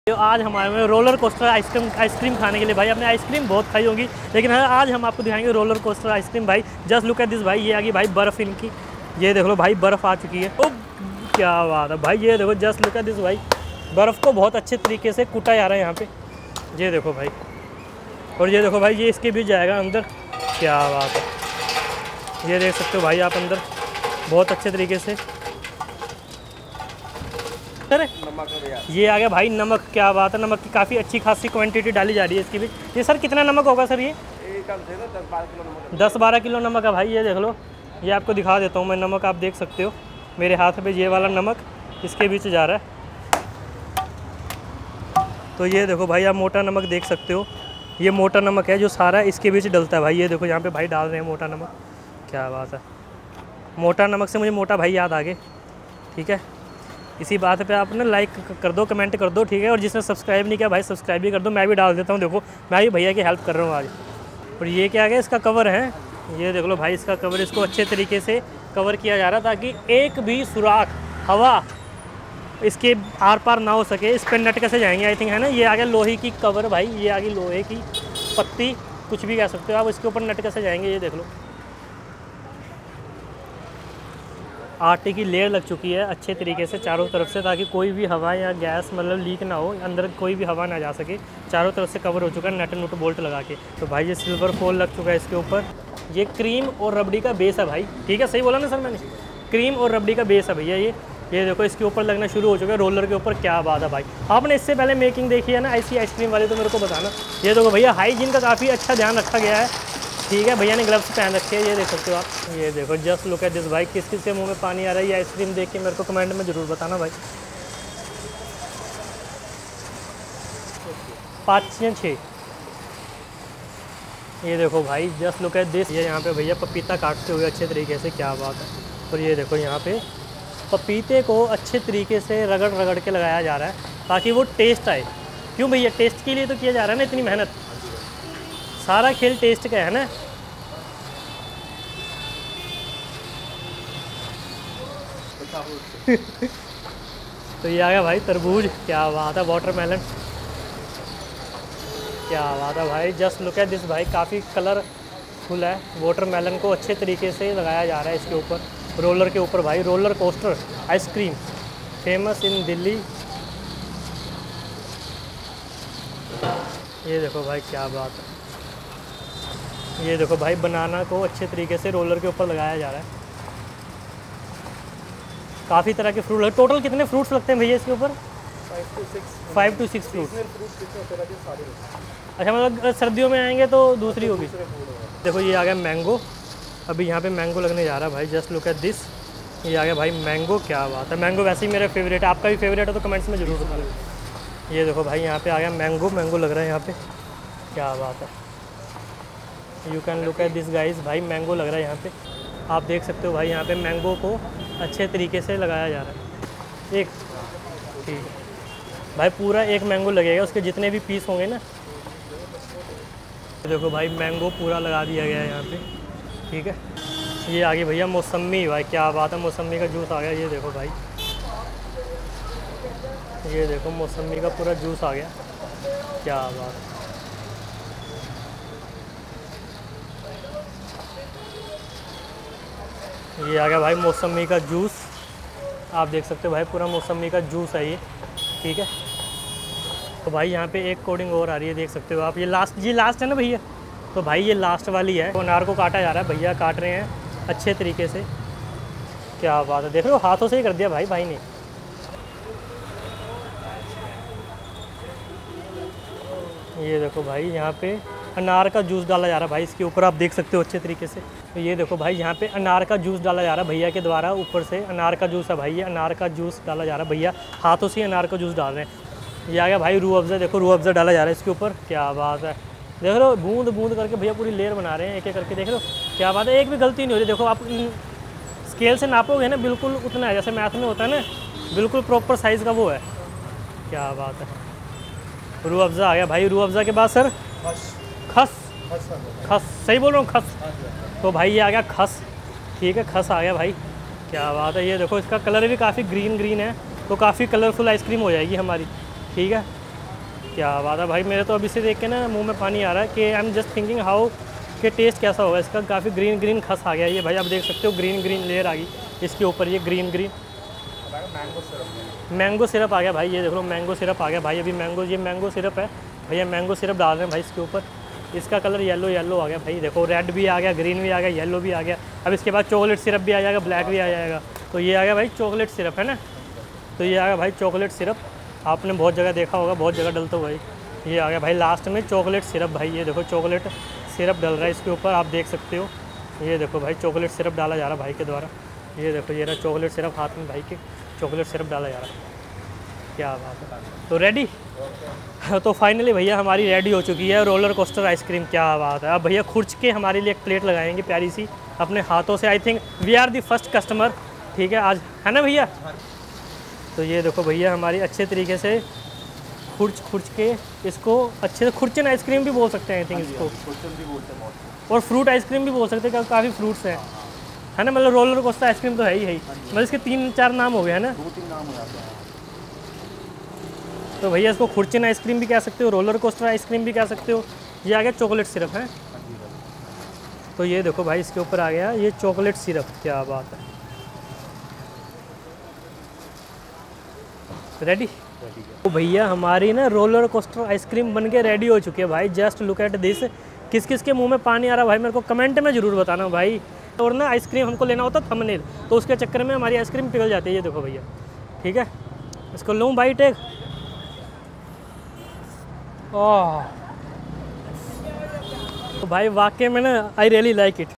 तो आज हमारे में रोलर कोस्टर आइसक्रीम खाने के लिए भाई। आपने आइसक्रीम बहुत खाई होगी, लेकिन आज हम आपको दिखाएंगे रोलर कोस्टर आइसक्रीम भाई। जस्ट लुक एट दिस भाई, ये आ गई भाई बर्फ़ इनकी। ये देख लो भाई, बर्फ़ आ चुकी है। ओ क्या बात है भाई, ये देखो जस्ट लुक एट दिस भाई। बर्फ़ को बहुत अच्छे तरीके से कूटा जा रहा है यहाँ पे, ये देखो भाई। और ये देखो भाई, ये इसके भी जाएगा अंदर। क्या बात है, ये देख सकते हो भाई आप अंदर बहुत अच्छे तरीके से। सर ये आ गया भाई नमक। क्या बात है, नमक की काफ़ी अच्छी खासी क्वांटिटी डाली जा रही है इसकी भी। ये सर कितना नमक होगा सर? ये 10-12 किलो नमक है भाई। ये देख लो, ये आपको दिखा देता हूँ मैं नमक। आप देख सकते हो मेरे हाथ पे ये वाला नमक इसके बीच जा रहा है। तो ये देखो भाई, आप मोटा नमक देख सकते हो। ये मोटा नमक है जो सारा इसके बीच डलता है भाई। ये देखो यहाँ पे भाई डाल रहे हैं मोटा नमक। क्या बात है, मोटा नमक से मुझे मोटा भाई याद आ गए। ठीक है, इसी बात पे आप ना लाइक कर दो, कमेंट कर दो, ठीक है। और जिसने सब्सक्राइब नहीं किया भाई सब्सक्राइब भी कर दो। मैं भी डाल देता हूँ, देखो मैं भी भैया की हेल्प कर रहा हूँ आज। और ये क्या है, इसका कवर है। ये देख लो भाई, इसका कवर, इसको अच्छे तरीके से कवर किया जा रहा है ताकि एक भी सुराख, हवा इसके आर पार ना हो सके। इस पर नट कैसे जाएंगे आई थिंक, है ना। ये आ गया लोहे की कवर भाई, ये आ गई लोहे की पत्ती, कुछ भी कह सकते हो आप। इसके ऊपर नट कैसे जाएंगे, ये देख लो। आटे की लेयर लग चुकी है अच्छे तरीके से चारों तरफ से, ताकि कोई भी हवा या गैस मतलब लीक ना हो, अंदर कोई भी हवा ना जा सके। चारों तरफ से कवर हो चुका है नट नुट बोल्ट लगा के। तो भाई ये सिल्वर फॉल लग चुका है इसके ऊपर। ये क्रीम और रबड़ी का बेस है भाई, ठीक है, सही बोला ना सर मैंने? क्रीम और रबड़ी का बेस है भैया ये देखो इसके ऊपर लगना शुरू हो चुका है रोलर के ऊपर। क्या बात है भाई, आपने इससे पहले मेकिंग देखी है ना ऐसी आइसक्रीम वाली, तो मेरे को बताना। ये देखो भैया, हाइजीन का काफ़ी अच्छा ध्यान रखा गया है, ठीक है। भैया ने ग्लव्स पहन रखे हैं, ये देख सकते हो आप। ये देखो जस्ट लुक एट दिस भाई। किस किस के मुंह में पानी आ रहा है ये आइसक्रीम देख के, मेरे को कमेंट में ज़रूर बताना भाई। 5 या 6। ये देखो भाई जस्ट लुक एट दिस। ये यहाँ पे भैया पपीता काटते हुए अच्छे तरीके से। क्या बात है। और ये देखो यहाँ पे पपीते को अच्छे तरीके से रगड़ रगड़ के लगाया जा रहा है ताकि वो टेस्ट आए। क्यों भैया, टेस्ट के लिए तो किया जा रहा है ना इतनी मेहनत। सारा खेल टेस्ट का है ना। तो ये आ गया भाई तरबूज। क्या बात है, वाटरमेलन। क्या बात है भाई, जस्ट लुक एट दिस भाई। काफ़ी कलरफुल है। वाटरमेलन को अच्छे तरीके से लगाया जा रहा है इसके ऊपर, रोलर के ऊपर भाई। Roller coaster ice cream famous in Delhi. ये देखो भाई, क्या बात है। ये देखो भाई, बनाना को अच्छे तरीके से रोलर के ऊपर लगाया जा रहा है। काफ़ी तरह के फ्रूट। टोटल कितने फ्रूट्स लगते हैं भैया इसके ऊपर? 5 to 6 फ्रूट। अच्छा, मतलब सर्दियों में आएंगे तो दूसरी होगी। देखो ये आ गया मैंगो। अभी यहाँ पे मैंगो लगने जा रहा है भाई। Just look at this. ये आ गया भाई मैंगो। क्या बात है, मैंगो वैसे ही मेरा फेवरेट है। आपका भी फेवरेट है तो कमेंट्स में ज़रूर बताना। ये देखो भाई, यहाँ पे आ गया मैंगो। मैंगो लग रहा है यहाँ पे। क्या बात है, you can look at this guys भाई। मैंगो लग रहा है यहाँ पे, आप देख सकते हो भाई। यहाँ पे मैंगो को अच्छे तरीके से लगाया जा रहा है। एक ठीक है भाई, पूरा एक मैंगो लगेगा, उसके जितने भी पीस होंगे ना। देखो भाई, मैंगो पूरा लगा दिया गया है यहाँ पे, ठीक है। ये आ गई भैया मौसम्मी भाई। क्या बात है, मौसम्मी का जूस आ गया। ये देखो भाई, ये देखो मौसम्मी का पूरा जूस आ गया। क्या बात है। ये आ गया भाई मौसमी का जूस। आप देख सकते हो भाई, पूरा मौसमी का जूस है ये, ठीक है। तो भाई यहाँ पे एक कोडिंग और आ रही है, देख सकते हो आप। ये लास्ट है ना भैया? तो भाई ये लास्ट वाली है। अनार को काटा जा रहा है, भैया काट रहे हैं अच्छे तरीके से। क्या बात है, देख लो हाथों से ही कर दिया भाई ने। ये देखो भाई, यहाँ पे अनार का जूस डाला जा रहा है भाई इसके ऊपर, आप देख सकते हो अच्छे तरीके से। तो ये देखो भाई, यहाँ पे अनार का जूस डाला जा रहा है भैया के द्वारा। ऊपर से अनार का जूस है भाई, ये अनार का जूस डाला जा रहा है। भैया हाथों से अनार का जूस डाल रहे हैं। ये आ गया भाई रूह अफ़ज़ा। देखो रूह अफ़ज़ा डाला जा रहा है इसके ऊपर। क्या बात है, देख लो बूंद बूंद करके भैया पूरी लेयर बना रहे हैं एक एक करके। देख लो क्या बात है, एक भी गलती नहीं हो रही। देखो आप स्केल से नापोगे ना, बिल्कुल उतना है जैसे मैथ में होता है ना, बिल्कुल प्रॉपर साइज़ का वो है। क्या बात है, रूह अफ़ज़ा आ गया भाई। रूह अफ़ज़ा के बाद सर खस सही बोल रहा हूँ, खस। तो भाई ये आ गया खस, ठीक है, खस आ गया भाई। क्या बात है। ये देखो इसका कलर भी काफ़ी ग्रीन है, तो काफ़ी कलरफुल आइसक्रीम हो जाएगी हमारी, ठीक है। क्या बात है भाई, मेरे तो अभी से देख के ना मुंह में पानी आ रहा है कि I am just thinking how कि टेस्ट कैसा होगा इसका। काफ़ी ग्रीन ग्रीन खस आ गया ये भाई, आप देख सकते हो ग्रीन ग्रीन लेयर आ गई इसके ऊपर, ये ग्रीन ग्रीन मैंगो सिरप आ गया भाई। ये देख लो मैंगो सिरप आ गया भाई, अभी मैंगो, ये मैंगो सिरप है भैया, मैंगो सिरप डाल रहे हैं भाई इसके ऊपर। इसका कलर येलो येलो आ गया भाई, देखो रेड भी आ गया, ग्रीन भी आ गया, येलो भी आ गया। अब इसके बाद चॉकलेट सिरप भी आ जाएगा, ब्लैक भी आ जाएगा। तो ये आ गया भाई चॉकलेट सिरप, है ना। तो ये आ गया भाई चॉकलेट सिरप, आपने बहुत जगह देखा होगा, बहुत जगह डलता हुआ भाई। ये आ गया भाई लास्ट में चॉकलेट सिरप भाई, ये देखो चॉकलेट सिरप डल रहा है इसके ऊपर, आप देख सकते हो। ये देखो भाई चॉकलेट सिरप डाला जा रहा है भाई के द्वारा। ये देखो ये रहा चॉकलेट सिरप हाथ में भाई के, चॉकलेट सिरप डाला जा रहा है। क्या बात है, तो रेडी। तो फाइनली भैया हमारी रेडी हो चुकी है रोलर कोस्टर आइसक्रीम। क्या बात है। अब भैया खुर्च के हमारे लिए एक प्लेट लगाएंगे प्यारी सी अपने हाथों से। I think we are the first customer, ठीक है आज, है ना भैया। तो ये देखो भैया हमारी अच्छे तरीके से खुर्च के इसको अच्छे से, खुर्चन आइसक्रीम भी बोल सकते हैं आई थिंक इसको, और फ्रूट आइसक्रीम भी बोल सकते हैं, काफ़ी फ्रूट्स हैं, है ना। मतलब रोलर कोस्टर आइसक्रीम तो है ही, मतलब इसके 3-4 नाम हो गए, है ना। 2-3 नाम हो जाते हैं। तो भैया इसको खुर्चन आइसक्रीम भी कह सकते हो, रोलर कोस्टर आइसक्रीम भी कह सकते हो। ये आ गया चॉकलेट सिरप है। तो ये देखो भाई इसके ऊपर आ गया ये चॉकलेट सिरप। क्या बात है, रेडी। तो भैया हमारी ना रोलर कोस्टर आइसक्रीम बन के रेडी हो चुकी है भाई। Just look at this. किस किस के मुंह में पानी आ रहा है भाई मेरे को कमेंट में ज़रूर बताना भाई। और ना आइसक्रीम हमको लेना होता थंबनेल, तो उसके चक्कर में हमारी आइसक्रीम पिघल जाती है। ये देखो भैया, ठीक है, इसको लूँ बाइट एक। ओह तो भाई वाकई में ना आई रियली लाइक इट।